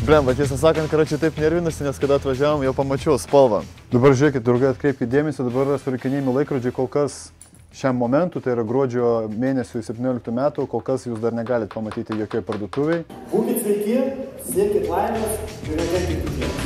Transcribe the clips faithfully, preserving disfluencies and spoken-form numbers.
Blemba, tiesą sakant, karočiui taip nervinusi, nes kada atvažiavom, jau pamačiau spalvą. Dabar žiūrėkit, draugai, atkreipkite dėmesį, dabar yra surikinėjami laikrodžiai kol kas šiam momentui, tai yra gruodžio mėnesiui septynioliktų metų, kol kas jūs dar negalite pamatyti jokioj parduotuviai. Būkit sveiki, siekit laimės ir netekit kitiems.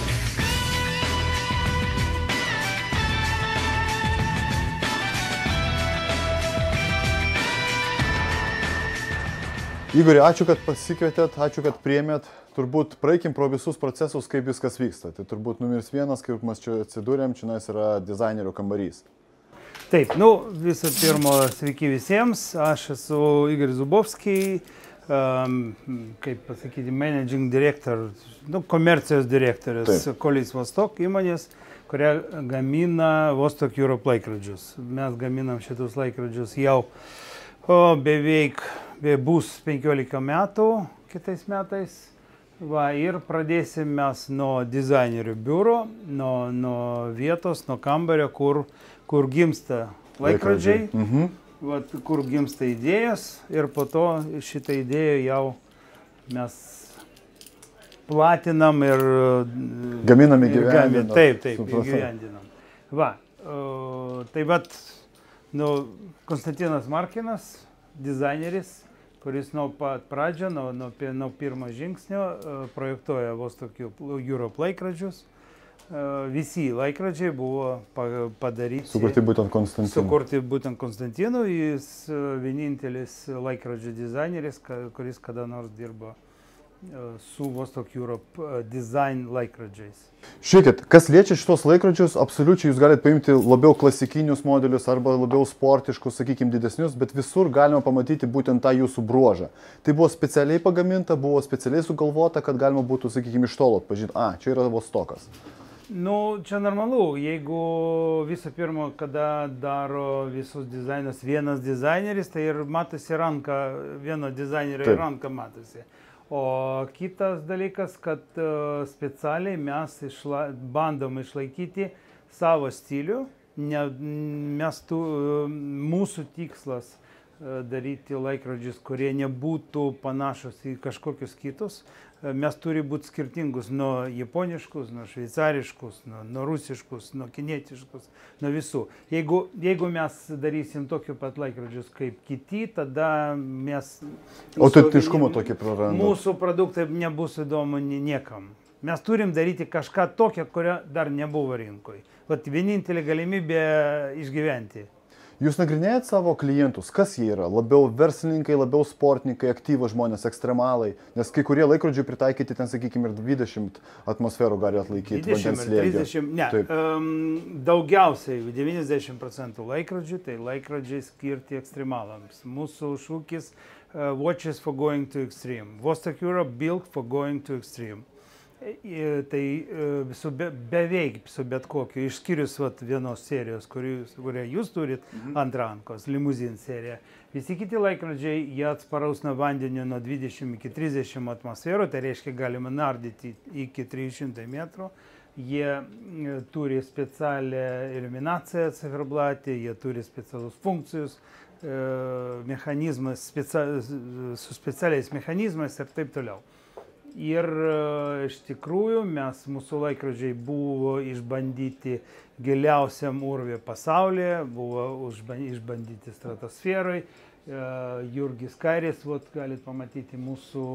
Igori, ačiū, kad pasikvietėt, ačiū, kad priėmėt. Turbūt praeikim pro visus procesus, kaip viskas vyksta. Tai turbūt numeris vienas, kaip mes čia atsidūrėm, čia yra dizainerio kambarys. Taip, nu, visų pirma, sveiki visiems. Aš esu Igoris Zubovskis, um, kaip pasakyti, managing director, nu, komercijos direktorius Kolis Vostok įmonės, kuria gamina Vostok Europe laikrodžius. Mes gaminam šitus laikrodžius jau o, beveik be bus penkiolika metų kitais metais. Va, ir pradėsim mes nuo dizainerių biuro, nuo, nuo vietos, nuo kambario, kur, kur gimsta laikrodžiai, mhm. va, kur gimsta idėjos ir po to šitą idėją jau mes platinam ir gaminam įgyvendinam. Taip, taip, įgyvendinam. Va, o, tai vat, nu, Konstantinas Markinas, dizaineris, kuris nuo pat pradžio, nuo, nuo, nuo pirmo žingsnio projektuoja Vostok Europe laikrodžius. Visi laikrodžiai buvo padaryti. Sukurti būtent Konstantinui. Sukurti būtent Konstantinui. Jis vienintelis laikrodžių dizaineris, kuris kada nors dirbo su Vostok Europe design laikrodžiais. Žiūrėkit, kas liečia šitos laikrodžius, absoliučiai jūs galite paimti labiau klasikinius modelius arba labiau sportiškus, sakykime, didesnius, bet visur galima pamatyti būtent tą jūsų bruožą. Tai buvo specialiai pagaminta, buvo specialiai sugalvota, kad galima būtų, sakykime, iš tolo atpažinti, a, čia yra Vostokas. Nu, čia normalu, jeigu visų pirma, kada daro visus dizainus vienas dizaineris, tai ir matosi ranka, vieno dizainerio ir ranka matosi. O kitas dalykas, kad uh, specialiai mes išla, bandom išlaikyti savo stilių, ne, mes tu, uh, mūsų tikslas uh, daryti laikrodžius, kurie nebūtų panašus į kažkokius kitus. Uh, mes turi būti skirtingus nuo japoniškus, nuo šveicariškus, nuo, nuo rusiškus, nuo kinietiškus, nuo visų. Jeigu, jeigu mes darysim tokiu pat laikrodžius kaip kiti, tada mes... Autentiškumo tokį prarandame. Mūsų produktai nebus įdomu niekam. Mes turim daryti kažką tokio, kurio dar nebuvo rinkoje. Vat vienintelė galimybė išgyventi. Jūs nagrinėjat savo klientus, kas jie yra? Labiau verslininkai, labiau sportininkai, aktyvūs žmonės, ekstremalai? Nes kai kurie laikrodžiai pritaikyti ten, sakykime, ir dvidešimt atmosferų gali atlaikyti vandens slėgio. trisdešimt, ne, um, daugiausiai devyniasdešimt procentų laikrodžių, tai laikrodžiai skirti ekstremalams. Mūsų šūkis uh, Watches for going to extreme. Vostok Europe built for going to extreme. Tai su be, beveik su bet kokiu, išskyrus vat, vienos serijos, kurią jūs turit, mhm. ant rankos, limuzin serija. Visi kiti laikrodžiai, jie atsparaus nuo vandenio nuo dvidešimt iki trisdešimt atmosferų, tai reiškia galima nardyti iki trijų šimtų metrų. Jie turi specialią iliuminaciją ciferblatį, jie turi specialus funkcijus, e, mechanizmas, specia, su specialiais mechanizmais ir taip toliau. Ir iš tikrųjų mes, mūsų laikrodžiai buvo išbandyti giliausiam urve pasaulyje, buvo išbandyti stratosferoj. Jurgis Kairis, vat, galit pamatyti, mūsų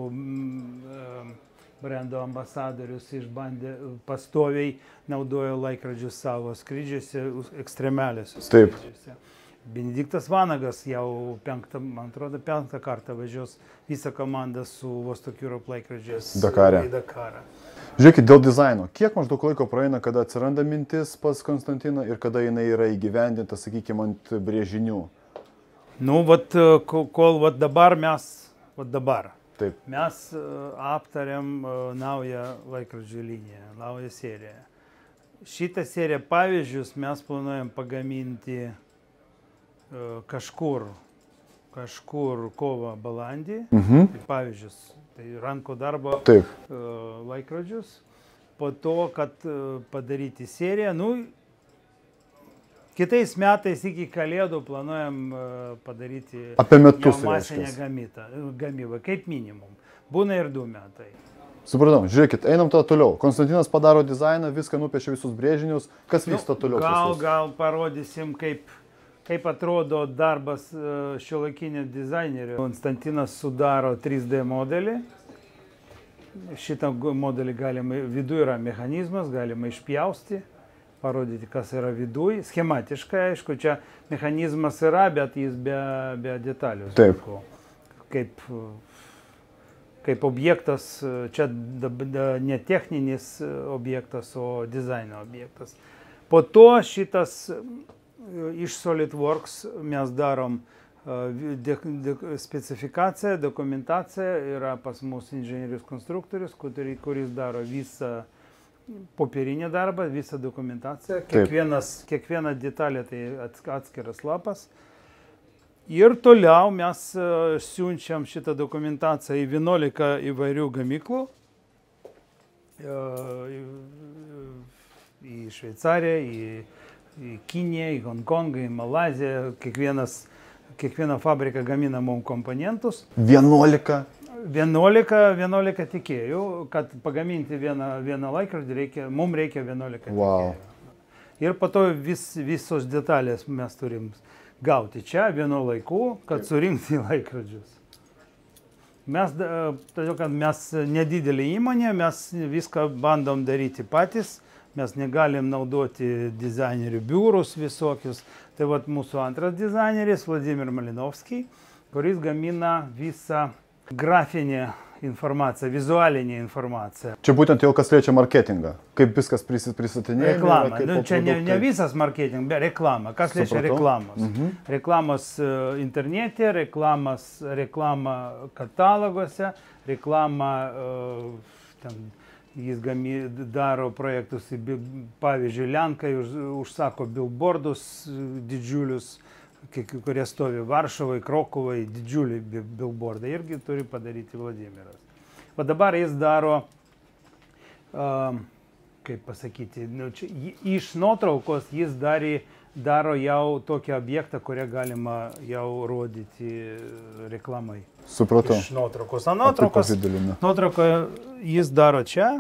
brendo ambasadorius išbandė, pastoviai naudojo laikrodžius savo skrydžiuose, ekstremaliuose skrydžiuose. Benediktas Vanagas jau penktą, man atrodo, penktą kartą važiuos visą komandą su Vostok Europe laikrodžiais į Dakarą. Žiūrėkit, dėl dizaino. Kiek maždaug laiko praeina, kada atsiranda mintis pas Konstantiną ir kada jinai yra įgyvendinta, sakykime, ant brėžinių? Nu, vat, kol vat dabar mes, vat dabar, Taip. mes aptariam naują laikrodžių liniją, naują seriją. Šitą seriją pavyzdžius mes planuojam pagaminti kažkur, kažkur kovo balandį, mhm. tai pavyzdžius, tai rankų darbo Taip. laikrodžius, po to, kad padaryti seriją, nu, kitais metais iki kalėdų planuojam padaryti apie metus masinę gamybą, kaip minimum, būna ir du metai. Supratau, žiūrėkit, einam tada toliau. Konstantinas padaro dizainą, viską nupiešia visus brėžinius. Kas vyksta toliau? Gal, gal parodysim, kaip, kaip atrodo darbas šiuolaikinio dizainerio. Konstantinas sudaro trys D modelį. Šitą modelį galima, viduje yra mechanizmas, galima išpjausti, parodyti, kas yra viduje. Schematiškai, aišku, čia mechanizmas yra, bet jis be, be detalių. Taip. Kaip, kaip objektas, čia ne techninis objektas, o dizaino objektas. Po to šitas iš SolidWorks mes darom de, de, specifikaciją, dokumentaciją, yra pas mus inžinierius konstruktorius, kuris, kuris daro visą popierinį darbą, visą dokumentaciją. Kiekvienas, kiekviena detalė tai atskiras lapas. Ir toliau mes siunčiam šitą dokumentaciją į vienuolika įvairių gamyklų. Į Šveicariją, į, į Kiniją, į Honkongą, į Malaziją. Kiekvienas, kiekviena fabrika gamina mums komponentus. vienuolika? vienuolika, vienuolika tikėjų, kad pagaminti vieną, vieną laikrodį reikia, mums reikia vienuolika wow. tikėjų. Ir po to vis, visos detalės mes turim gauti čia vienu laiku, kad surinkti laikrodžius. Mes, todėl, kad mes nedidelė įmonė, mes viską bandom daryti patys, mes negalim naudoti dizainerių biurus visokius. Tai vat mūsų antras dizaineris, Vladimir Malinovskis, kuris gamina visą grafinę informaciją, vizualinę informaciją. Čia būtent jau kas liečia marketingą, kaip viskas pristatinėjama. Reklama, nu, čia ne, ne visas marketing, bet reklama. Kas liečia reklamos? Mhm. Reklamos uh, internete, reklamos, reklama kataloguose, reklama, uh, ten, jis gami, daro projektus, pavyzdžiui, Lenkai už, užsako billboardus didžiulius, kurie stovi Varšuvai, Krokovai, didžiuliai billboardai, irgi turi padaryti Vladimiras. O dabar jis daro, uh, kaip pasakyti, nu, čia, iš nuotraukos jis darė, daro jau tokį objektą, kurią galima jau rodyti reklamai. Supratau. Iš nuotraukos. O nuotraukos, nuotrauką jis daro čia.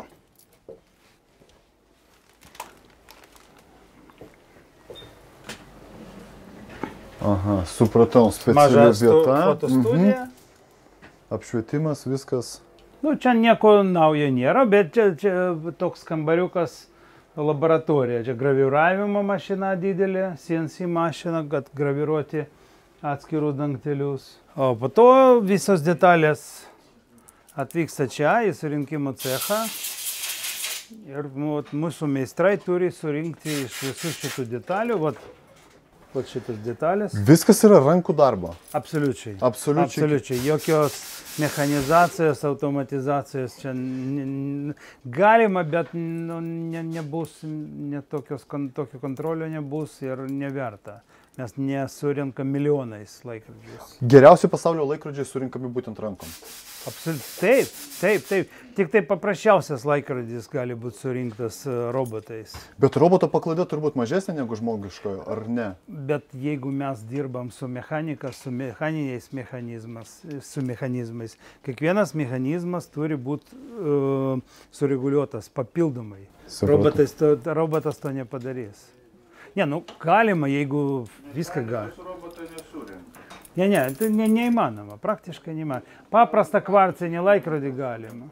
Aha, supratau, speciali vieta. Fotostudija. Mhm. Apšvietimas, viskas. Nu, čia nieko naujo nėra, bet čia, čia toks kambariukas laboratorija. Čia graviravimo mašina didelė, C N C mašina, kad graviruoti atskirus dangtelius. O po to visos detalės atvyksta čia į surinkimo cechą. Ir mūsų meistrai turi surinkti iš visų šitų detalių. Vat, vat šitas detalės. Viskas yra rankų darbo. Absoliučiai. Absoliučiai. Absoliučiai. Jokios mechanizacijos, automatizacijos čia galima, bet nu, ne, nebus, ne tokios, tokio kontrolio nebus ir neverta. Mes nesurinkam milijonais laikrodžiais. Geriausi pasaulio laikrodžiai surinkami būtent rankom. Absoliučiai. Taip, taip, taip. Tik tai paprasčiausias laikrodis gali būti surinktas robotais. Bet roboto paklaida turbūt mažesnė negu žmogiškojo, ar ne? Bet jeigu mes dirbam su mechanika, su mechaniniais mechanizmas, su mechanizmais, kiekvienas mechanizmas turi būti uh, sureguliuotas papildomai. Robotas to, robotas to nepadarys. Ne, nu, galima, jeigu viską galima. Ne, ne, tai ne, neįmanoma, praktiškai neįmanoma. Paprastą kvarcinį laikrodį galima.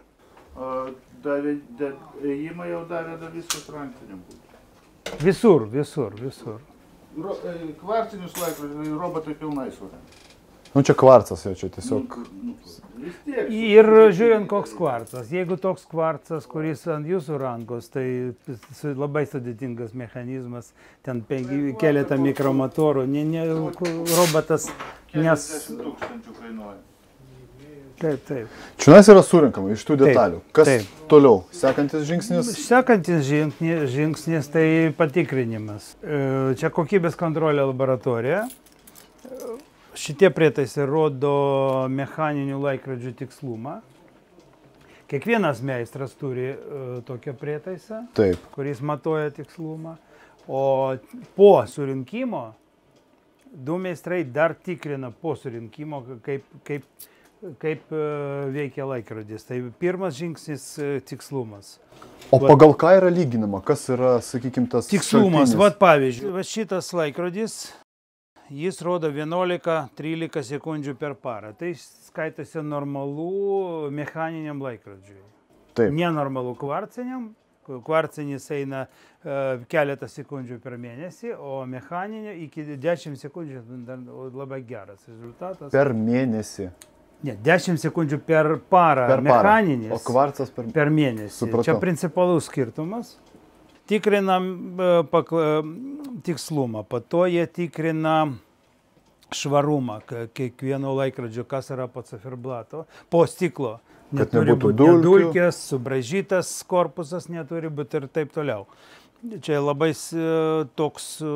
Ėjimą jau davė da viskas rankiniam būtų. Visur, visur, visur. Ro, kvarcinius laikrodžius robotai pilnai surengė. Nu, čia kvarcas jau, čia tiesiog... Ir žiūrint, koks kvarcas. Jeigu toks kvarcas, kuris ant jūsų rankos, tai labai sudėtingas mechanizmas, ten penki, keletą mikromotorų, ne, ne, robotas, nes... tūkstančių kainuoja. Taip, taip. Čiūnais yra surinkama iš tų detalių. Taip, Kas taip. toliau? Sekantis žingsnis? Sekantis žingsnis, žingsnis tai patikrinimas. Čia kokybės kontrolė laboratorija. Šitie prietaisai rodo mechaninių laikrodžių tikslumą. Kiekvienas meistras turi uh, tokią prietaisą, Taip. kuris matuoja tikslumą. O po surinkimo du meistrai dar tikrina po surinkimo, kaip, kaip, kaip e, veikia laikrodis. Tai pirmas žingsnis e, tikslumas. O pagal ką yra lyginama? Kas yra, sakykime, tas Tikslumas. šaltinis? Vat pavyzdžiui, va šitas laikrodis, jis rodo vienuolika trylika sekundžių per parą. Tai skaitosi normalu mechaniniam laikrodžiui. Taip. Nenormalu kvarciniam. Kvarcinis eina uh, keletą sekundžių per mėnesį, o mechaninio iki dešimt sekundžių dar labai geras rezultatas. Per mėnesį. Ne, dešimt sekundžių per parą Per parą. mechaninis. O kvarcas per... Per mėnesį. Supratau. Čia principalus skirtumas. Tikrinam uh, pakla, tikslumą, po to jie tikrina švarumą, kiekvieno laikrodžio, kas yra po ciferblato, po stiklo. Kad Neturi nebūtų būti dulkių. dulkės, subražytas korpusas neturi būti ir taip toliau. Čia labai e, toks e,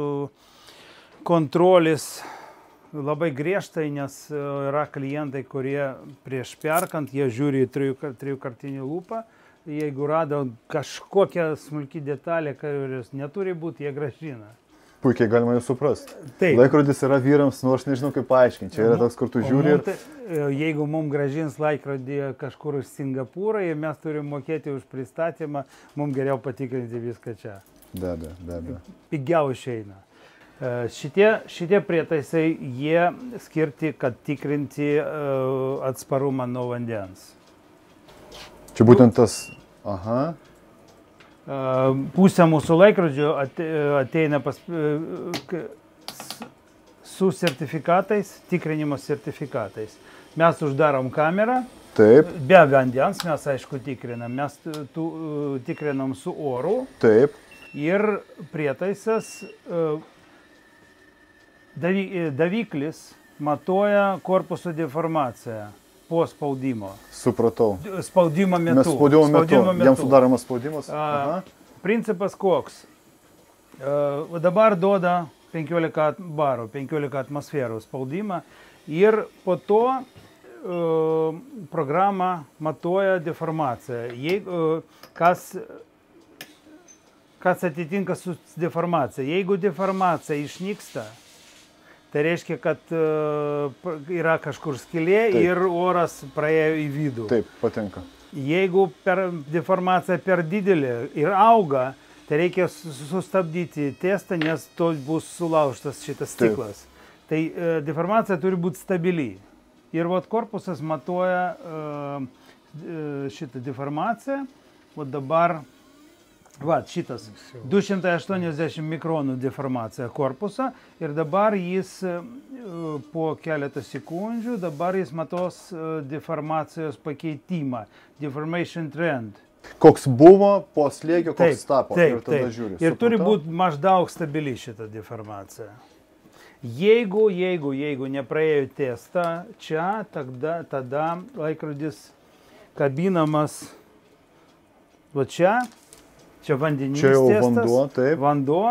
kontrolis labai griežtai, nes e, yra klientai, kurie prieš perkant, jie žiūri į trijų, trijų kartinį lūpą. Jeigu rado kažkokią smulkį detalę, kurios neturi būti, jie gražina. Puikiai galima jūs suprasti. Taip. Laikrodis yra vyrams, nu aš nežinau kaip paaiškinti. Čia yra toks, kur tu O žiūri mum ir... tai, jeigu mums gražins laikrodį kažkur iš Singapūrą ir mes turim mokėti už pristatymą, mums geriau patikrinti viską čia. Be abejo, be abejo. Pigiau išeina. E, Šitie, šitie prietaisai, jie skirti, kad tikrinti e, atsparumą nuo vandens. Čia būtent tas... Aha. E, Pusė mūsų laikrodžio ate- ateina pas, e, k- s- su sertifikatais, tikrinimo sertifikatais. Mes uždarom kamerą, Taip, be vandens mes aišku tikrinam, mes tu, tu, tikrinam su oru taip. ir prietaisas, e, davy, daviklis matuoja korpuso deformaciją po spaudimo. Supratau. Spaudimo metu. Mes spaudimo metu. Spaudimo Jam sudaromas spaudimas. A, Aha. Principas koks? E, Dabar duoda penkiolika barų, penkiolika atmosferų spaudimą ir po to e, programa matuoja deformaciją. Jeigu, e, kas, kas atitinka su deformacija. Jeigu deformacija išnyksta, tai reiškia, kad e, yra kažkur skylė Taip. ir oras praėjo į vidų. Taip, patinka. Jeigu per deformacija per didelė ir auga, tai reikia su- sustabdyti testą, nes to bus sulaužtas šitas Taip. stiklas. Tai e, deformacija turi būti stabili. Ir vat korpusas matuoja e, e, šitą deformaciją. Vat dabar, vat šitas du šimtai aštuoniasdešimt mikronų deformacija korpuso. Ir dabar jis e, po keletą sekundžių, dabar jis matos e, deformacijos pakeitimą. Deformation trend. Koks buvo po slėgio, Taip, koks tapo. taip, ir tada taip. žiūri. Ir turi Supratau? būti maždaug stabili šita deformacija. Jeigu, jeigu, jeigu nepraėjo testą čia, tada, tada laikrodis kabinamas va čia, čia vandeninis Čia jau testas, vanduo, taip. vanduo.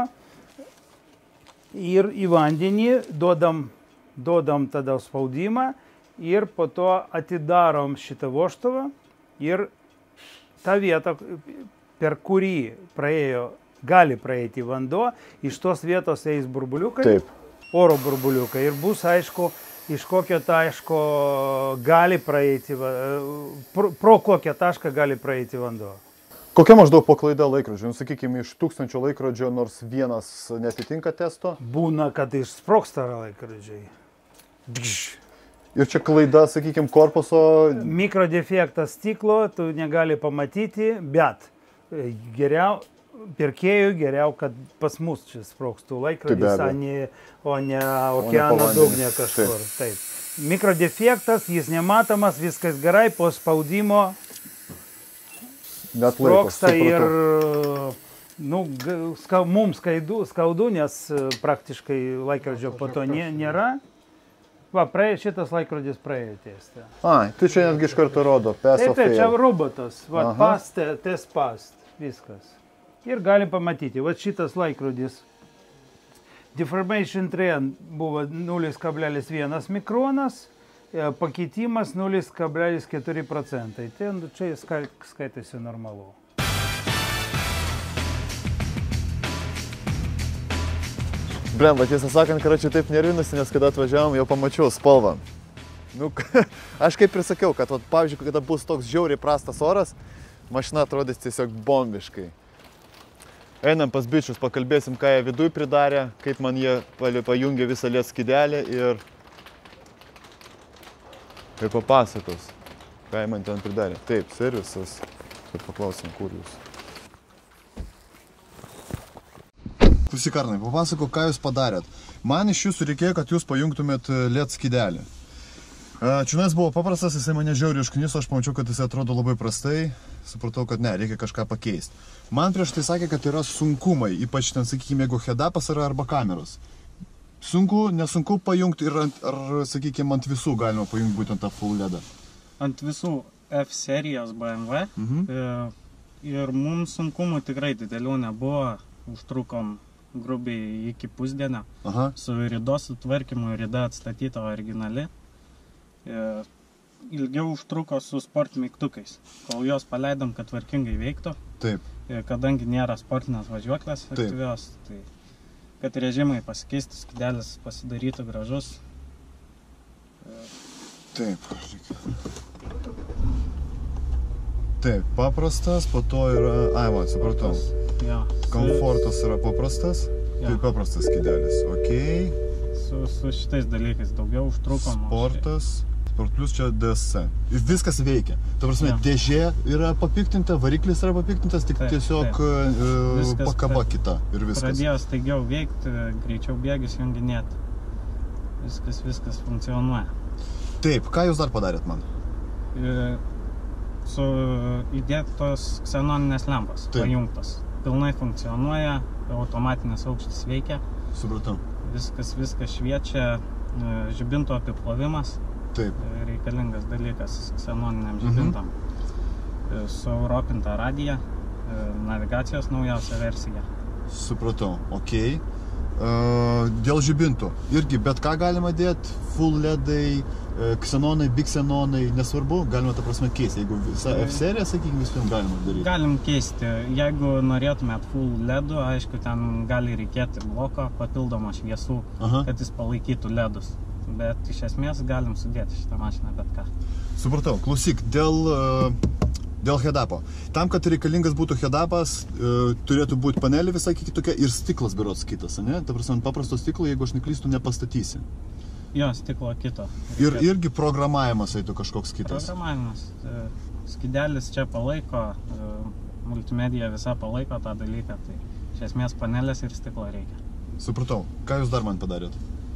Ir į vandenį duodam, duodam tada spaudimą ir po to atidarom šitą vožtuvą ir ta vieta, per kurį praėjo, gali praeiti vanduo, iš tos vietos eis burbuliukai, Taip. oro burbuliukai ir bus aišku, iš kokio taško gali praeiti, va- pro, pro kokią tašką gali praeiti vanduo. Kokia maždaug paklaida laikrodžio? Nu, sakykime, iš tūkstančio laikrodžio nors vienas netitinka testo. Būna, kad išsprogsta laikrodžiai. Dgž. Ir čia klaida, sakykime, korpuso. Mikrodefektas stiklo, tu negali pamatyti, bet e, geriau, pirkėjų geriau, kad pas mus čia sprogstų laikrodis, Tai be abejo. o ne, o ne okeano po vandeniu. dugne kažkur. Taip. Mikrodefektas, jis nematomas, viskas gerai, po spaudimo Net laiko. sprogsta ir supratau. nu, ga- ska, mums skaudu, skaudu, nes e, praktiškai laikrodžio po to nė, nėra. Va, praėjo, šitas laikrodis praėjo testą. Ai, tai čia netgi iš karto rodo. Pass Taip, or taip, čia fail. robotas, va, Aha. past, test past, viskas. Ir galim pamatyti, va šitas laikrodis. Deformation trend buvo nulis kablelis vienas mikronas, e, pakeitimas nulis kablelis keturi procentai. Ten čia ska- skaitosi normalu. Blemba, tiesą sakant, karočiui taip nervinasi, nes kada atvažiavom, jau pamačiau spalvą. Nu, aš kaip ir sakiau, kad, vat, pavyzdžiui, kada bus toks žiauriai prastas oras, mašina atrodys tiesiog bombiškai. Einam pas bičius, pakalbėsim, ką jie viduj pridarė, kaip man jie pajungė visą lėt skidelį ir, ir papasakos, ką jie man ten pridarė. Taip, servisas. Ir paklausim, kur jūs. Klausyk, Arnai, papasako, ką jūs padarėt. Man iš jūsų reikėjo, kad jūs pajungtumėt lėt skidelį. Čiūnais buvo paprastas, jisai mane žiauriai užkniso, aš pamačiau, kad jisai atrodo labai prastai. Supratau, kad ne, reikia kažką pakeisti. Man prieš tai sakė, kad yra sunkumai, ypač ten, sakykime, jeigu head-upas yra arba kameros. Sunku, nesunku pajungti ir, ant, ar, sakykime, ant visų galima pajungti būtent tą full ledą. Ant visų F serijos B M W mhm. ir mums sunkumų tikrai didelių nebuvo, užtrukom grubiai iki pusdienio. Aha. Su ridos sutvarkymu rida atstatyta originali. Ilgiau užtruko su sport mygtukais, kol jos paleidom, kad tvarkingai veiktų. Taip. Kadangi nėra sportinės važiuoklės aktyvios, tai kad režimai pasikeistų, skidelis pasidarytų gražus. Taip. Taip, paprastas, po to yra... Ai, man, supratau. Ja. Komfortas yra paprastas, ja. Tai paprastas skidelis, okei. Okay. Su, su šitais dalykais daugiau užtrukom. Sportas, Sport Plus čia D S C. Viskas veikia. Ta prasme, ja. Dėžė yra papiktinta, variklis yra papiktintas, tik taip, tiesiog taip. Viskas, pakaba kita ir viskas. Pradėjo staigiau veikti, greičiau bėgius junginėti. Viskas, viskas funkcionuoja. Taip, ką jūs dar padarėt man? E, su įdėtos ksenoninės lempos, pajungtos. Pilnai funkcionuoja, automatinis aukštis veikia. Supratau. Viskas, viskas šviečia, žibinto apiplovimas. Taip. Reikalingas dalykas ksenoniniam žibintam. Mhm. Su europinta radija, navigacijos naujausia versija. Supratau, okei. Okay. Dėl žibintų. Irgi bet ką galima dėti, full ledai, ksenonai, big ksenonai, nesvarbu, galima tą prasme keisti. Jeigu visą F seriją, sakykime, viską galima daryti. Galim keisti. Jeigu norėtumėt full ledų, aišku, ten gali reikėti bloko, papildomą šviesų, aha, kad jis palaikytų ledus. Bet iš esmės galim sudėti šitą mašiną bet ką. Supratau. Klausyk, dėl... Dėl head-upo. Tam, kad reikalingas būtų head-upas, e, turėtų būti panelė visai kitokia ir stiklas berods kitas, ne? Ta prasme, ant paprasto stiklo, jeigu aš neklystu, nepastatysi. Jo, stiklo kito. Ir irgi programavimas eitų kažkoks kitas. Programavimas. Skidelis čia palaiko, multimedija visa palaiko tą dalyką, tai iš esmės panelės ir stiklo reikia. Supratau. Ką jūs dar man padarėt?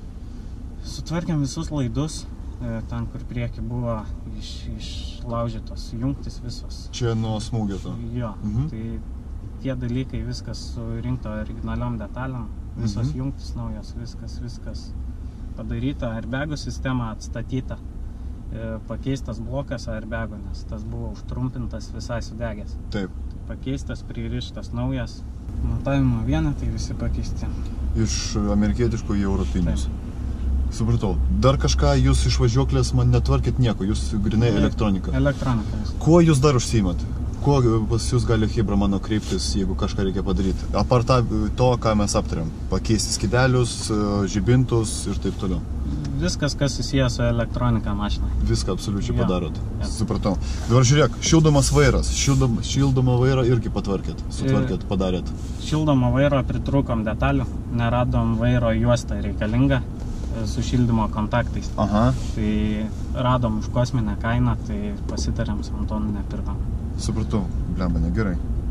Sutvarkėm visus laidus. Ten, kur prieki buvo iš, išlaužytos jungtis visos. Čia nuo smūgio to? Jo, mhm. Tai tie dalykai viskas surinkto originaliom detalėm, visos mhm. jungtis naujos, viskas, viskas padaryta, airbagų sistema atstatyta, pakeistas blokas airbagų, nes tas buvo užtrumpintas, visai sudegęs. Taip. Pakeistas, pririštas naujas, montavimo vienetai visi pakeisti. Iš amerikietiškų į europinius. Taip. Supratau. Dar kažką jūs iš važiuoklės man netvarkit nieko, jūs grinai elektronika. Elektronika. Kuo jūs dar užsiimat? Kuo pas jūs gali Hybra mano kreiptis, jeigu kažką reikia padaryti? Apart to, ką mes aptarėm. Pakeisti skidelius, žibintus ir taip toliau. Viskas, kas susijęs su elektronika mašina. Viską absoliučiai padarot. Ja. Supratau. Dabar žiūrėk, šildomas vairas. Šildom, šildomą vairą irgi patvarkėt, sutvarkėt, padarėt. Šildomą vairo pritrūkom detalių, neradom vairo juostą reikalingą su šildymo kontaktais. Aha. Tai radom už kosminę kainą, tai pasitarėm su Antonu nepirkom. Supratau, blemba, negerai.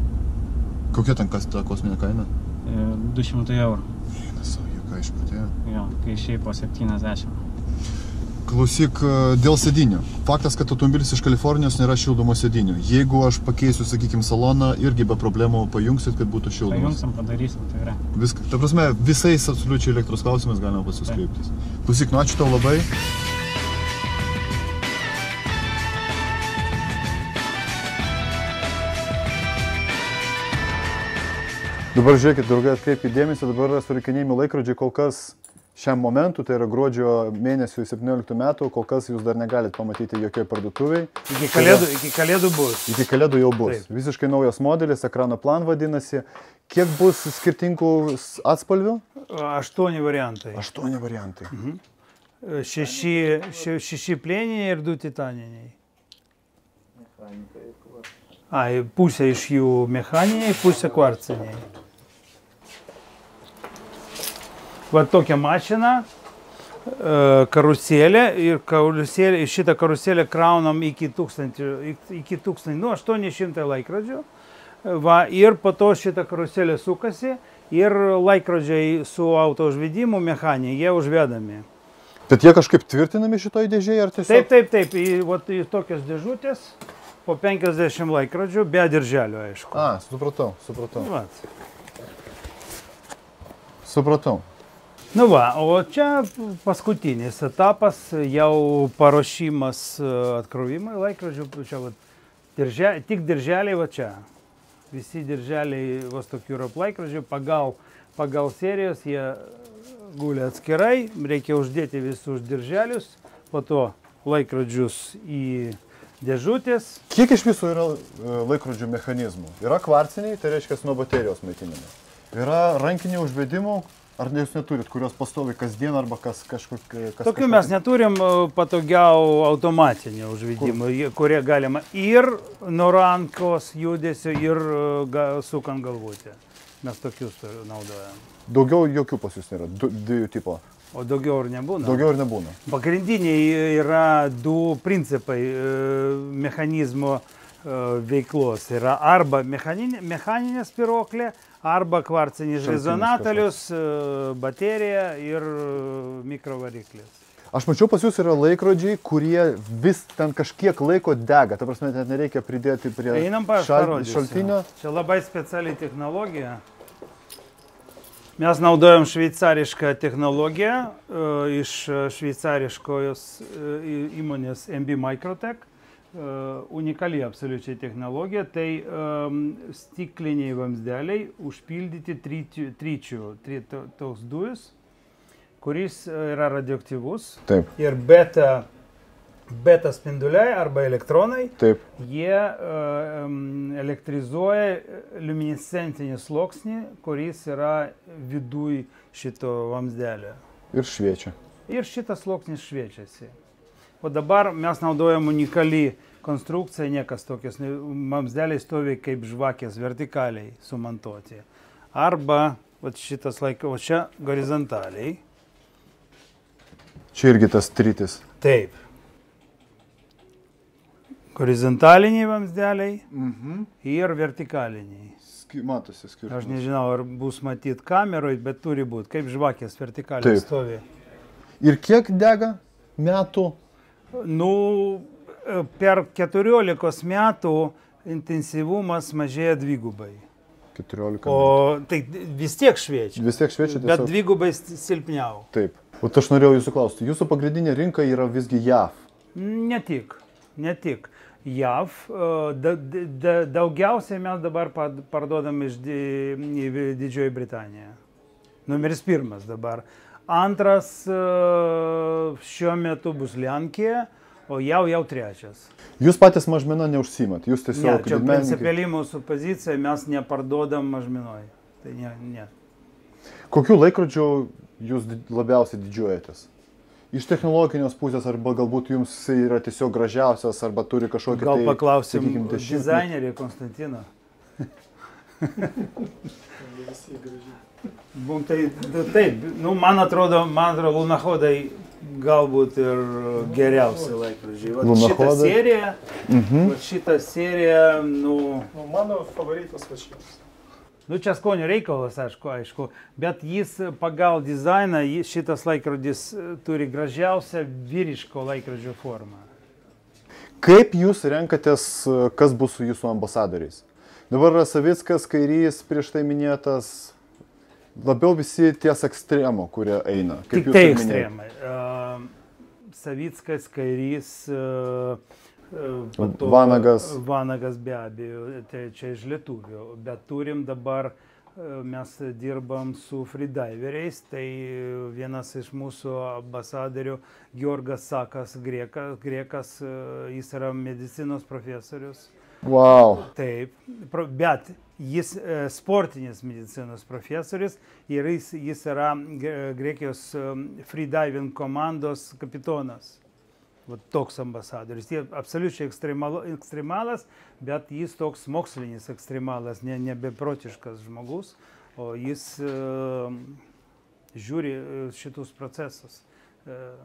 Kokia ten kas ta kosminė kaina? du šimtai eurų. Eina savo, jie ką išpatėjo? Jo, kai šiaip po septyniasdešimt. Klausyk, dėl sėdinių. Faktas, kad automobilis iš Kalifornijos nėra šildomo sėdinių. Jeigu aš pakeisiu, sakykime, saloną, irgi be problemų pajungsit, kad būtų šildomas. Pajungsim, padarysim, tai yra. Viską. Ta prasme, visais absoliučiai elektros klausimais galima pas jūs kreiptis. Klausyk, nu ačiū tau labai. Dabar žiūrėkit, draugai, atkreipkite dėmesį, dabar yra surikinėjami laikrodžiai kol kas šiam momentu, tai yra gruodžio mėnesių septynioliktų metų, kol kas jūs dar negalite pamatyti jokioj parduotuviai. Iki kalėdų, iki kalėdų bus. Iki kalėdų jau bus. Taip. Visiškai naujas modelis, ekrano plan vadinasi. Kiek bus skirtingų atspalvių? Aštuoni variantai. Aštuoni variantai. Mhm. šeši, še, šeši plieniniai ir du titaniniai. Mechanikai, kvarciniai. Ai, pusė iš jų mechaniniai, pusė kvarciniai. Va tokia mašina, karuselė ir karuselė, šitą karuselę kraunam iki tūkstantį, iki tūkstantį, nu, aštuoni šimtai laikrodžių. Va, ir po to šitą karuselę sukasi ir laikrodžiai su auto užvedimu mechaniniai, jie užvedami. Bet jie kažkaip tvirtinami šitoj dėžėje ar tiesiog? Taip, taip, taip, į, vat, į tokias dėžutės, po penkiasdešimt laikrodžių, be dirželio, aišku. A, supratau, supratau. Vat. Supratau. Nu va, o čia paskutinis etapas, jau paruošimas atkrovimui laikrodžių, čia va, diržė, tik dirželiai va čia. Visi dirželiai Vostok Europe laikrodžių pagal, pagal serijos, jie guli atskirai, reikia uždėti visus dirželius, po to laikrodžius į dėžutės. Kiek iš viso yra laikrodžių mechanizmų? Yra kvarciniai, tai reiškia nuo baterijos maitinami. Yra rankiniai užvedimų. Ar jūs neturit, kurios pastovi kasdien arba kas kažkokie... Kas Tokių mes neturim, patogiau automatinių užvedimų, kurie galima ir nuo rankos judesio, ir sukant galvutę. Mes tokius naudojam. Daugiau jokių pas jūs nėra, du, dviejų tipo. O daugiau ir nebūna? Daugiau ir nebūna. Pagrindiniai yra du principai mechanizmo veiklos. Yra arba mechaninė, mechaninė spiroklė, arba kvarcinis rezonatorius, baterija ir mikrovariklis. Aš mačiau, pas jūs yra laikrodžiai, kurie vis ten kažkiek laiko dega. Ta prasme, net nereikia pridėti prie šal, šaltinio. Čia labai speciali technologija. Mes naudojam šveicarišką technologiją iš šveicariškojos įmonės M B Microtech. Unikali absoliučiai technologija, tai um, stikliniai vamzdeliai užpildyti tričių, tričių tri, to, toks dujus, kuris yra radioaktyvus. Taip. Ir beta, beta spinduliai arba elektronai, taip, jie um, elektrizuoja luminescentinį sluoksnį, kuris yra viduj šito vamzdelio. Ir šviečia. Ir šitas sluoksnis šviečiasi. O dabar mes naudojam unikali konstrukcija, niekas tokias, vamzdeliai stovi kaip žvakės vertikaliai sumontuoti. Arba vat šitas laikas, o čia horizontaliai. Čia irgi tas tritis. Taip. Horizontaliniai vamzdeliai Mhm. ir vertikaliniai. Ski, matosi skirtumas. Aš nežinau, ar bus matyti kameroj, bet turi būti, kaip žvakės vertikaliai Taip. stovi. Ir kiek dega metų? Nu, per keturiolikos metų intensyvumas mažėja dvigubai. keturiolika. O tai vis tiek šviečia. Vis tiek šviečia tiesiog. Bet dvigubai silpniau. Taip. O aš norėjau jūsų klausti, jūsų pagrindinė rinka yra visgi J A V. Ne tik, ne tik. J A V, da, da, daugiausiai mes dabar parduodam iš di, Didžioji Britanija. Numeris pirmas dabar. Antras šiuo metu bus Lenkija, o jau jau trečias. Jūs patys mažmena neužsiimat, jūs Ne, tiesiog... čia didmenininkai- principialiai mūsų pozicija, mes neparduodam mažmenoj. Tai ne, ne. Kokių laikrodžių jūs di- labiausiai didžiuojatės? Iš technologinės pusės, arba galbūt jums jisai yra tiesiog gražiausias, arba turi kažkokį... Gal tai, paklausim sakykim, dešimtmetį? dizainerį Konstantino. Bum, tai, taip, nu, man atrodo, man atrodo, lunachodai galbūt ir geriausi laikrodžiai. Vat šitą Lunachodai? seriją, Mhm. vat šitą seriją, nu, Nu, mano favoritas va šitas. nu, čia skonio reikalas, aišku, aišku, bet jis pagal dizainą, jis, šitas laikrodis turi gražiausią vyriško laikrodžio formą. Kaip jūs renkatės, kas bus su jūsų ambasadoriais? Dabar yra Savickas, Kairys, prieš tai minėtas, labiau visi ties ekstremo, kurie eina. Kaip Tik jūs tai ir minėjot. ekstremai. Uh, Savickas, Kairys, uh, uh, po to Vanagas. Vanagas be abejo, tai čia iš lietuvių, bet turim dabar mes dirbam su freediveriais, tai vienas iš mūsų ambasadorių Georgas Sakas, griekas, griekas, jis yra medicinos profesorius. Wow. Taip, bet jis sportinis medicinos profesorius ir jis, jis yra Graikijos freediving komandos kapitonas. Vat toks ambasadorius. Jis absoliučiai ekstremalas, bet jis toks mokslinis ekstremalas, ne, ne beprotiškas žmogus, o jis uh, žiūri šitus procesus. Uh,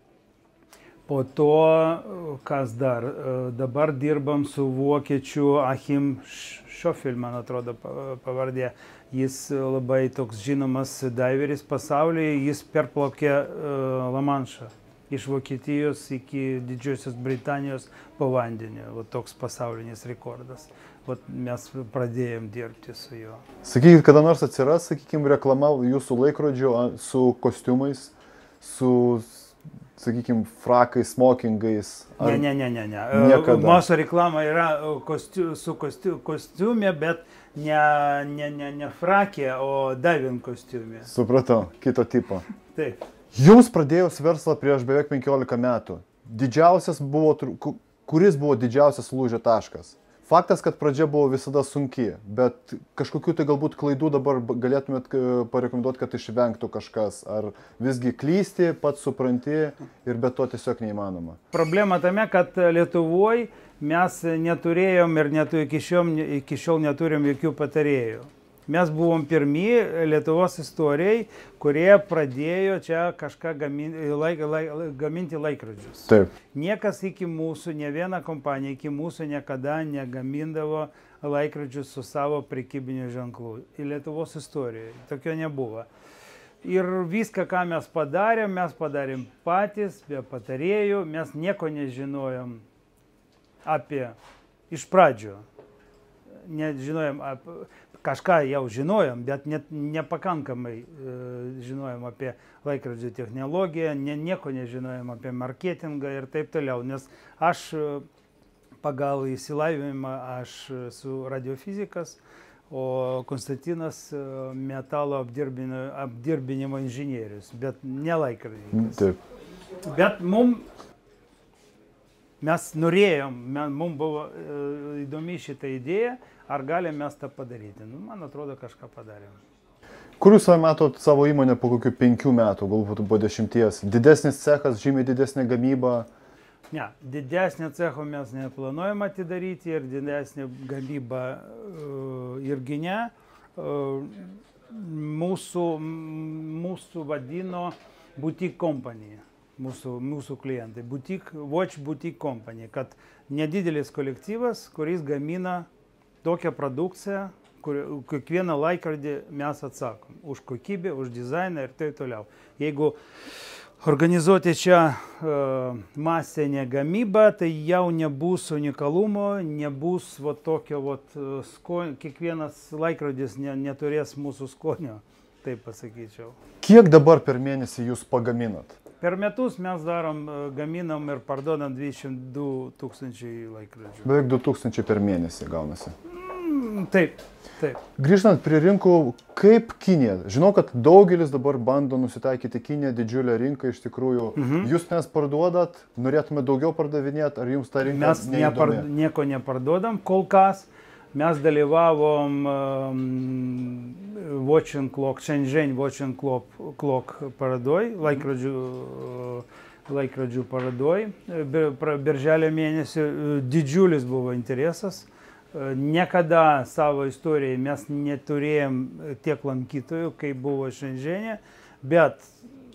po to, kas dar, uh, dabar dirbam su vokiečiu Achim Schofel, man atrodo pavardė. Jis labai toks žinomas daiveris pasaulyje, jis perplaukė uh, La Manšą. Iš Vokietijos iki Didžiosios Britanijos po vandeniu. O toks pasaulinis rekordas. O mes pradėjom dirbti su juo. Sakykit, kada nors atsiras, sakykime, reklama jūsų laikrodžio su kostiumais, su, sakykime, frakais, smokingais? Ne, ne, ne, ne. ne. Niekada. Mūsų reklama yra kosti, su kosti, kostiumė, bet ne, ne, ne, ne frakė, o diving kostiumė. Supratau, kito tipo. Taip. Jums pradėjus verslą prieš beveik penkiolika metų. Didžiausias buvo, kuris buvo didžiausias lūžio taškas? Faktas, kad pradžia buvo visada sunki, bet kažkokių tai galbūt klaidų dabar galėtumėt parekomenduoti, kad išvengtų kažkas. Ar visgi klysti, pats supranti ir be to tiesiog neįmanoma? Problema tame, kad Lietuvoje mes neturėjom ir netu, iki, šiol, iki šiol neturim jokių patarėjų. Mes buvom pirmi Lietuvos istorijai, kurie pradėjo čia kažką gaminti, laik, laik, gaminti laikrodžius. Taip. Niekas iki mūsų, ne viena kompanija iki mūsų niekada negamindavo laikrodžius su savo prekybiniu ženklu. Į Lietuvos istorijoje tokio nebuvo. Ir viską, ką mes padarėm, mes padarėm patys, be patarėjų, mes nieko nežinojom apie iš pradžio. Nežinojom apie... Kažką jau žinojom, bet net nepakankamai e, žinojom apie laikrodžių technologiją, ne, nieko nežinojom apie marketingą ir taip toliau. Nes aš pagal įsilavinimą aš esu radiofizikas, o Konstantinas metalo apdirbinimo, apdirbinimo inžinierius, bet ne laikrodininkas. Taip. Bet mum, mes norėjom, mums buvo e, įdomi šitą idėją. Ar galim mes tą padaryti? Nu, man atrodo, kažką padarėm. Kur jūs matot savo įmonę po kokių penkių metų, galbūt po dešimties? Didesnis cechas, žymiai didesnė gamyba? Ne, didesnio cecho mes neplanuojam atidaryti ir didesnė gamyba uh, irgi ne. Uh, mūsų, mūsų vadino boutique company, mūsų, mūsų klientai. Boutique, watch boutique company, kad nedidelis kolektyvas, kuris gamina tokią produkciją, kur kiekvieną laikrodį mes atsakom. Už kokybę, už dizainą ir taip toliau. Jeigu organizuoti čia uh, masinę gamybą, tai jau nebus unikalumo, nebus va, tokio, va, skonio, kiekvienas laikrodis ne, neturės mūsų skonio, taip pasakyčiau. Kiek dabar per mėnesį jūs pagaminat? Per metus mes darom, gaminam ir parduodam dvidešimt du tūkstančiai laikrodžių. Beveik du tūkstančiai per mėnesį gaunasi. Mm, taip, taip. Grįžtant prie rinkų, kaip Kinija? Žinau, kad daugelis dabar bando nusitaikyti Kiniją, didžiulę rinką iš tikrųjų. Mhm. Jūs nes parduodat, norėtume daugiau pardavinėti, ar jums ta rinka mes nepar, nieko neparduodam kol kas. Mes dalyvavom um, Watch and Clock, Shenzhen Watch and Clock, clock paradoj, laikrodžių, laikrodžių paradoj. Birželio mėnesį didžiulis buvo interesas. Niekada savo istorijoje mes neturėjom tiek lankytojų, kaip buvo Shenzhen'e, bet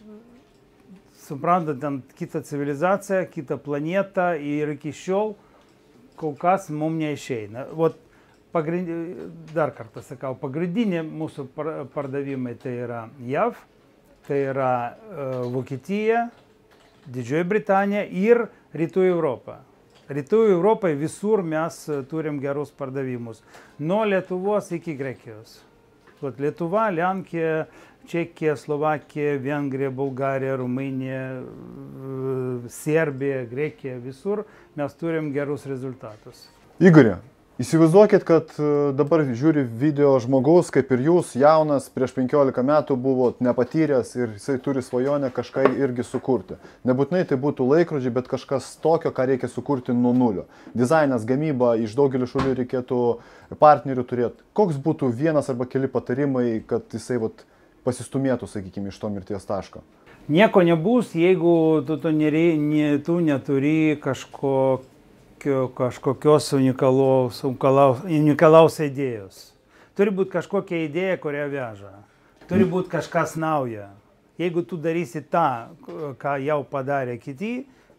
suprantat, ten kita civilizacija, kita planeta ir iki šiol kol kas mums neišeina. Vat, dar kartą sakau, pagrindinė mūsų pardavimai tai yra J A V, tai yra uh, Vokietija, Didžioji Britanija ir Rytų Europa. Rytų Europai visur mes turim gerus pardavimus. Nuo Lietuvos iki Graikijos. Vat Lietuva, Lenkija, Čekija, Slovakija, Vengrija, Bulgarija, Rumunija, Serbija, Graikija, visur mes turim gerus rezultatus. Igorė, Įsivaizduokit, kad dabar žiūri video žmogus, kaip ir jūs, jaunas, prieš penkiolika metų buvot nepatyręs ir jisai turi svajonę kažką irgi sukurti. Nebūtinai tai būtų laikrodžiai, bet kažkas tokio, ką reikia sukurti nuo nulio. Dizainas, gamyba, iš daugelio šalių reikėtų partnerių turėti. Koks būtų vienas arba keli patarimai, kad jisai vat, pasistumėtų, sakykime, iš to mirties taško? Nieko nebus, jeigu tu, tu, neri, ne, tu neturi kažko kažkokios unikalaus, unikalaus, unikalaus idėjos. Turi būti kažkokia idėja, kurią veža. Turi būti kažkas nauja. Jeigu tu darysi tą, ką jau padarė kiti,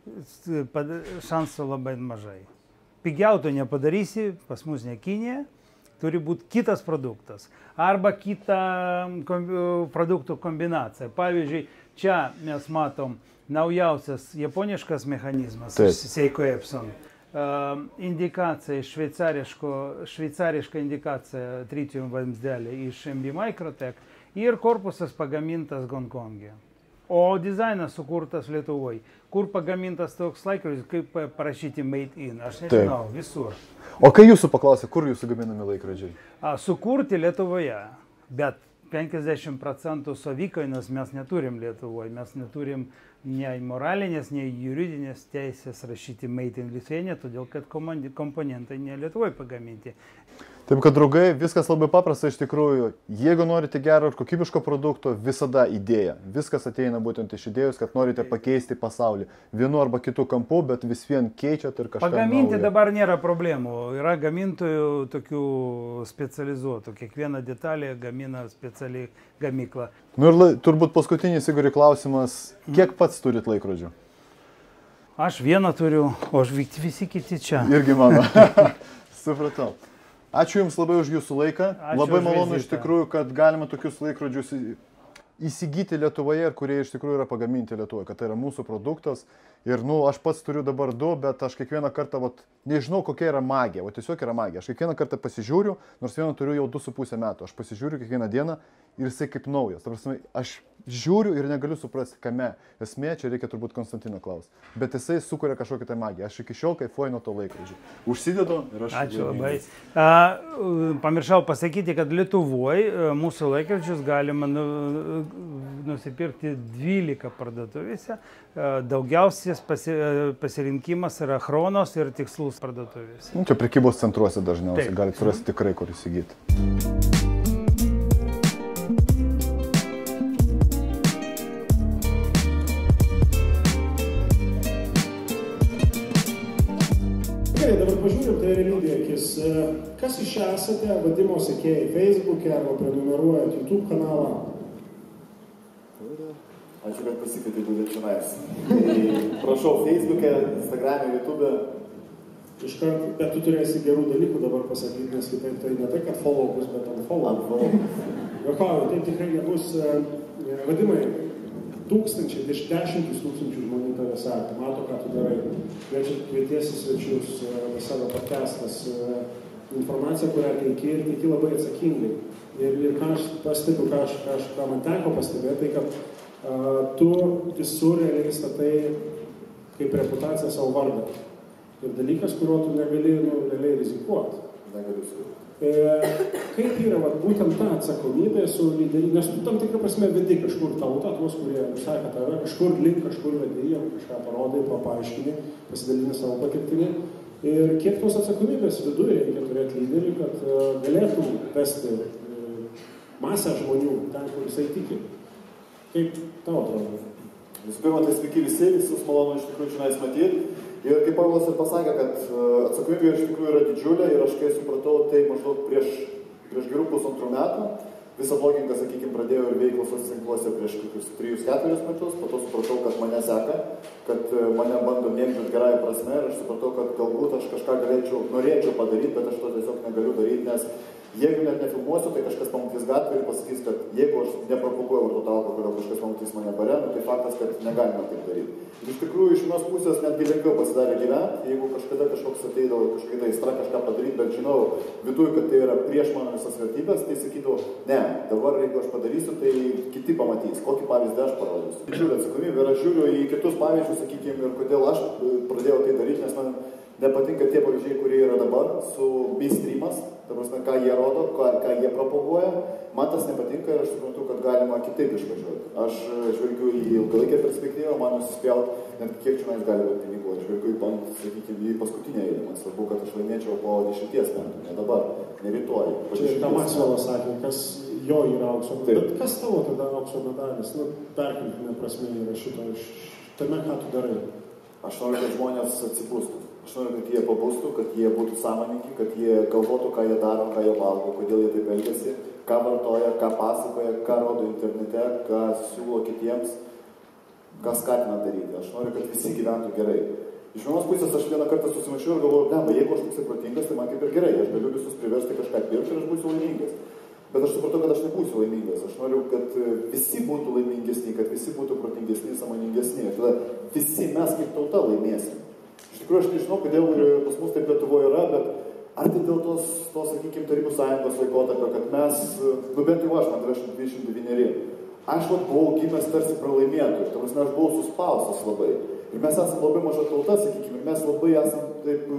šansų labai mažai. Pigiau tu nepadarysi, pas mus ne Kinija, turi būti kitas produktas. Arba kita produktų kombinacija. Pavyzdžiui, čia mes matom naujausias japoniškas mechanizmas, Seiko Epson. Uh, indikacija, šveicariška indikacija tritium vamzdelė iš M B Microtech ir korpusas pagamintas Gonkongė. O dizainas sukurtas Lietuvoje. Kur pagamintas toks laikrodis, kaip parašyti made in, aš nežinau, Taip. visur. O kai jūsų paklausė, kur jūsų gaminami laikrodžiai? A, sukurti Lietuvoje, bet penkiasdešimt procentų savikainos mes neturim Lietuvoje, mes neturim nei moralinės, nei juridinės teisės rašyti made in Lithuania, todėl kad komponentai ne Lietuvoje pagaminti. Taip kad, draugai, viskas labai paprasta iš tikrųjų. Jeigu norite gero ir kokybiško produkto, visada idėja. Viskas ateina būtent iš idėjos, kad norite pakeisti pasaulį vienu arba kitu kampu, bet vis vien keičiat ir kažką Pagaminti naujo. Dabar nėra problemų. Yra gamintojų tokių specializuotų. Kiekvieną detalę gamina specialiai gamykla. Nu ir la, turbūt paskutinis, Igori, klausimas. Kiek pats turit laikrodžių? Aš vieną turiu, o visi kiti čia. Irgi mano. Supratau. Ačiū Jums labai už Jūsų laiką. Ačiū labai už malonu vizitą. iš tikrųjų, kad galima tokius laikrodžius įsigyti Lietuvoje ir kurie iš tikrųjų yra pagaminti Lietuvoje, kad tai yra mūsų produktas. Ir, nu, aš pats turiu dabar du, bet aš kiekvieną kartą, vat, nežinau, kokia yra magija, o tiesiog yra magija. Aš kiekvieną kartą pasižiūriu, nors vieną turiu jau du su pusę metų. Aš pasižiūriu kiekvieną dieną ir jisai kaip naujas. Ta prasme, aš žiūriu ir negaliu suprasti, kame esmė, čia reikia turbūt Konstantino klausti. Bet jisai sukuria kažkokią tai magiją. Aš iki šiol kaifuoju nuo to laikrodžio. Užsidedu ir aš... Ačiū labai. A, pamiršau pasakyti, kad Lietuvoje mūsų laikrodžius galima nu, nusipirkti dvylika parduotuvėse. Daugiausias pasi, pasirinkimas yra Chronos ir Tikslus parduotuvėse. Nu, čia prekybos centruose dažniausiai Taip. galite surasti tikrai, kur įsigyti. Gerai, dabar pažiūrim tai realybė akis. Kas iš čia esate, vadimo sekėjai Facebook'e arba prenumeruojat YouTube kanalą? Ačiū, kad pasikvietė būtent čionais. Tai prašau, Facebook'e, Instagram'e, YouTube'e. Iškart, bet tu turėsi gerų dalykų dabar pasakyti, nes kitaip tai ne tai, kad follow bus, bet unfollow. Jokauju, taip tikrai nebus. Vadimai, tūkstančiai, dešimtis tūkstančių žmonių tave seka, mato, ką tu darai. Kvietiesi svečius, savo podcastas, informacija, kurią teiki ir teiki labai atsakingai. Ir, ir ką aš pastebiu, ką, aš, ką, aš, ką man teko pastebėti, tai kad uh, tu visur realiai statai kaip reputaciją savo vardą. Ir dalykas, kuriuo tu negali nu, realiai rizikuoti. Negaliu su. E, kaip yra vat, būtent ta atsakomybė su lyderiu, nes tu tam tikrą prasme vedi kažkur tautą, tuos, kurie seka tave, kažkur link, kažkur vedi, jam kažką parodai, paaiškini, pasidalini savo patirtinį. Ir kiek tos atsakomybės viduje reikia turėti lyderiui, kad uh, galėtų vesti uh, masę žmonių ten, kur jisai tiki. Kaip tau atrodo? Visų pirma, tai sveiki visi, visus malonu iš tikrųjų čionais matyti. Ir kaip Paulas ir pasakė, kad atsakomybė iš tikrųjų yra didžiulė ir aš kai supratau, tai maždaug prieš, prieš gerų pusantrų metų. Visą blogingą, sakykime, pradėjau ir veiklą socialiniuose tinkluose prieš kokius trijus keturis metus, po to supratau, kad mane seka, kad mane bando mėgdžioti gerąją prasme ir aš supratau, kad galbūt aš kažką galėčiau, norėčiau padaryti, bet aš to tiesiog negaliu daryti, nes jeigu net nefilmuosiu, tai kažkas pamatys gatvę ir pasakys, kad jeigu aš nepropaguoju vartoti alkoholio, kažkas pamatys mane bare, nu, tai faktas, kad negalima taip daryti. Ir iš tikrųjų, iš vienos pusės netgi lengviau pasidarė gyventi, jeigu kažkada kažkoks ateidavo, kažkokia aistra kažką padaryti, bet žinau viduje, kad tai yra prieš mano visas vertybės, tai sakydavau, ne, dabar jeigu aš padarysiu, tai kiti pamatys, kokį pavyzdį aš parodysiu. Didžiulė atsakomybė ir aš žiūriu į kitus pavyzdžius, sakykime, ir kodėl aš pradėjau tai daryti, nes man nepatinka tie pavyzdžiai, kurie yra dabar su B-streamas, ta prasme, ką jie rodo, ką, ką jie propaguoja. Man tas nepatinka ir aš suprantu, kad galima kitaip išvažiuoti. Aš žvelgiu į ilgalaikę perspektyvą, man nusispjaut, net kiek čia gali būti pinigų. Aš žvelgiu į, sakykime, į paskutinę eilę. Man svarbu, kad aš laimėčiau po dešimties metų, ne dabar, ne rytoj. Čia ir ką Maksvelas sakė, kas jo yra aukso medalis. Bet kas tavo tada aukso medalis? Nu, perkeltinė prasme yra šito, tame, ką tu darai. Aš noriu, kad žmonės atsipūstų. Aš noriu, kad jie pabūstų, kad jie būtų sąmoningi, kad jie galvotų, ką jie daro, ką jie valgo, kodėl jie taip elgiasi, ką vartoja, ką pasakoja, ką rodo internete, ką siūlo kitiems, ką skatina daryti. Aš noriu, kad visi gyventų gerai. Iš vienos pusės aš vieną kartą susimašiau ir galvoju, ne, jeigu aš toksai protingas, tai man kaip ir gerai, aš galiu visus priversti kažką pirkti ir aš būsiu laimingas. Bet aš supratau, kad aš nebūsiu laimingas. Aš noriu, kad visi būtų laimingesni, kad visi būtų protingesni, sąmoningesni. Ir tada visi mes kaip tauta laimėsim. Iš tikrųjų, aš nežinau, kodėl pas mus taip Lietuvoje yra, bet ar tai dėl tos, to, sakykime, Tarybų sąjungos laikotarpio, kad mes, nu bent jau aš, man dvidešimt dvidešimt devyneri, aš vat buvau gimęs tarsi pralaimėtojų, ta prasme, aš buvau suspaustas labai. Ir mes esame labai maža tauta, sakykime, mes labai esame taip,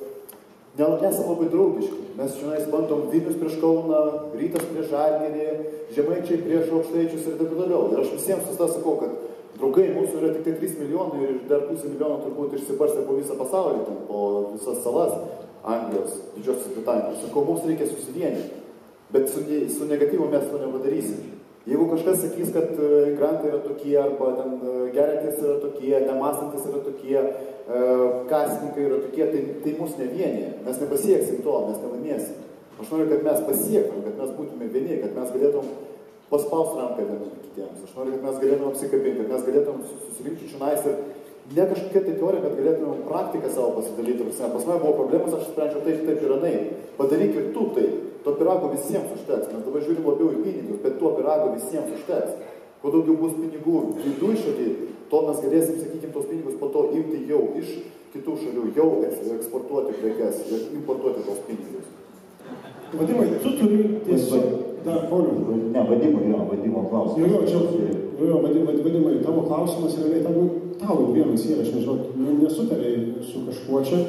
ne, nesame labai draugiški. Mes šiandien bandom Vilnius prieš Kauną, Rytas prieš Žalgirį, Žemaičiai prieš Aukštaičius ir taip toliau. Ir aš visiems vis tą sakau, kad draugai, mūsų yra tik tai trys milijonai ir dar pusė milijono turbūt išsibarstė po visą pasaulį, ten, po visas salas Anglijos, Didžiosios Britanijos. Aš sakau, mums reikia susivienyti, bet su, su negatyvu mes to nepadarysim. Jeigu kažkas sakys, kad migrantai yra tokie, arba ten geriantys yra tokie, nemąstantis yra tokie, kasininkai yra tokie, tai, tai mus nevienyje. Mes nepasieksim to, mes nelaimėsim. Aš noriu, kad mes pasiektum, kad mes būtume vieni, kad mes galėtum paspaust ranką vienam kitiems. Aš noriu, kad mes galėtum apsikabinti, kad mes galėtum susirinkti čionais ir ne kažkokia tai teorija, bet galėtumėm praktiką savo pasidalyti. Pas mane buvo problemas, aš sprendžiau taip, taip ir anai. Padaryk ir tu tai. To pirago visiems užteks. Mes dabar žiūrim labiau į pinigus, bet to pirago visiems užteks. Kuo daugiau bus pinigų vidų iššūkį, to mes galėsim, sakykime, tos pinigus po to imti jau iš kitų šalių, jau eksportuoti prekes ir importuoti tos pinigus. Vadimai, tu turi tiesiog... Dar, Pauliau. Ne, vadimai, jo, vadimo klausimas. Jo, jo, čia, jo, jo, vadimai, tavo klausimas yra, tavo, tau vienas yra, aš nežinau, nesutarėjai su kažkuo čia.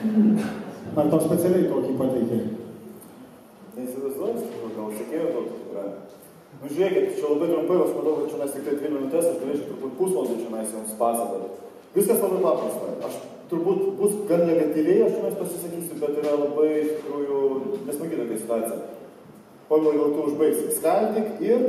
Ar tau specialiai tokį pateikė? Neįsivaizduoju, gal sekėjau tokį yra. Nu, žiūrėkit, čia labai trumpai, aš matau, kad čia mes tik tai dvi minutės, aš galėčiau turbūt pusvalandį čia mes jums pasakoti. Viskas labai paprasta. Aš turbūt bus gan negatyviai, aš čia mes pasisakysiu, bet yra labai, iš tikrųjų, nesmagi tokia situacija. Pagal, gal tu užbaigsi. Skaldyk ir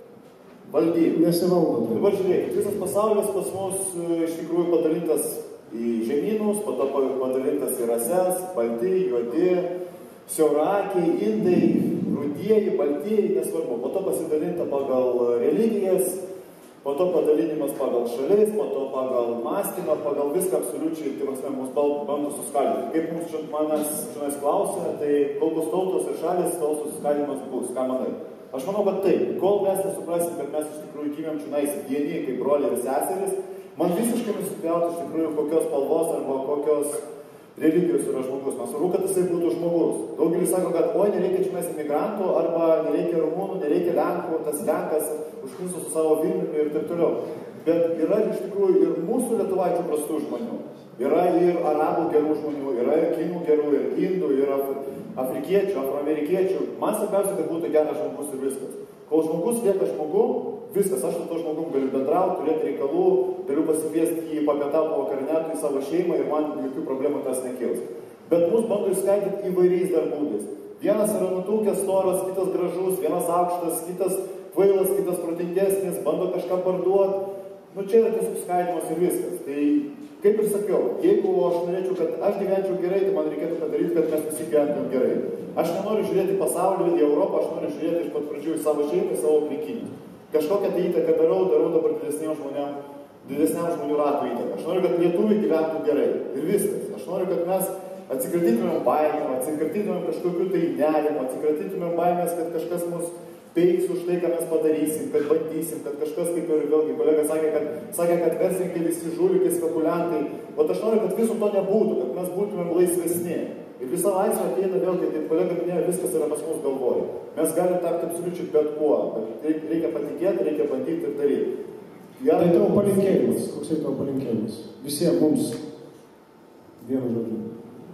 valdyk. Nesivaldo. Dabar žiūrėkit, visas pasaulis pas mus iš tikrųjų padalintas į žemynus, po to padalintas į rases, balti, juodi, siaurakiai, indai, rudieji, baltieji, nesvarbu. Po to pasidalinta pagal religijas, po to padalinimas pagal šalis, po to pagal mąstymą, pagal viską absoliučiai, tai mes mus bando suskaldyti. Kaip mums čia manęs šiandien klausia, tai kokios tautos ir šalis, tol susiskaldimas bus, ką manai? Aš manau, kad taip, kol mes nesuprasim, kad mes iš tikrųjų gimėm čionais vieni, kaip broliai ir seserys, man visiškai nusipjauti iš tikrųjų kokios spalvos arba kokios religijos yra žmogus. Man svarbu, kad jisai būtų žmogus. Daugelis sako, kad oi, nereikia čionais imigrantų, arba nereikia rumūnų, nereikia lenkų, tas lenkas užkniso su savo Vilniumi ir taip toliau. Bet yra iš tikrųjų ir mūsų lietuvaičių prastų žmonių. Yra ir arabų gerų žmonių, yra ir kinų gerų, ir indų, ir afrikiečių, afroamerikiečių. Man svarbiausia, kad būtų geras žmogus ir viskas. Kol žmogus lieka žmogum, viskas, aš su to žmogum galiu bendrauti, turėti reikalų, galiu pasikviesti jį papietauti vakariniauti į savo šeimą ir man jokių problemų tas nekils. Bet mus bando išskaidyti įvairiais dar būdais. Vienas yra nutrūkęs storas, kitas gražus, vienas aukštas, kitas kvailas, kitas protingesnis, bando kažką parduoti. Nu čia yra tiesiog skaidimas ir viskas. Tai kaip ir sakiau, jeigu aš norėčiau, kad aš gyvenčiau gerai, tai man reikėtų padaryti, kad mes visi gyventum gerai. Aš nenoriu žiūrėti pasaulį, į Europą, aš noriu žiūrėti iš pat pradžių į savo šeimą, į savo aplinkinius. Kažkokią tai įtaką darau, darau dabar didesniam žmonėm, didesniam žmonių ratų įtaką. Aš noriu, kad lietuviai gyventų gerai. Ir viskas. Aš noriu, kad mes atsikratytumėm baimę, atsikratytumėm kažkokiu tai nerimu, atsikratytumėm baimės, kad kažkas mus peiks už tai, ką mes padarysim, kad bandysim, kad kažkas, kaip ir vėlgi kolega sakė, kad, sakė, kad verslininkai visi žulikai, spekuliantai. O aš noriu, kad viso to nebūtų, kad mes būtumėm laisvesni. Ir visa laisvė ateina vėlgi, kaip kolega minėjo, viskas yra pas mus galvoje. Mes galim tapti absoliučiai bet kuo, bet reikia patikėti, reikia bandyti ir daryti. Ja, tai tavo palinkėjimas, koksai tavo palinkėjimas? Visiems mums vienu žodžiu.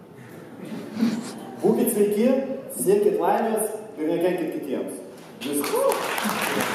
sveiki, siekit laimės ir nekenkit kitiems. Viskas.